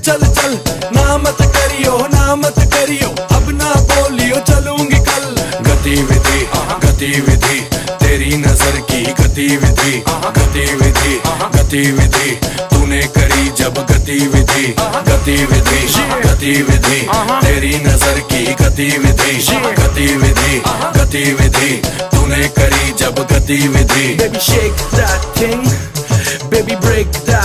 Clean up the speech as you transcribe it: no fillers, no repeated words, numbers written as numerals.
चल चल ना मत करियो अब ना बोलियो चलूंगी कल। गतिविधि गतिविधि तेरी नजर की गतिविधि गतिविधि गतिविधि तूने करी जब गतिविधि गतिविधि गतिविधि तेरी नजर की गतिविधि गतिविधि गतिविधि तूने करी जब गतिविधि। Baby shake that thing, baby break that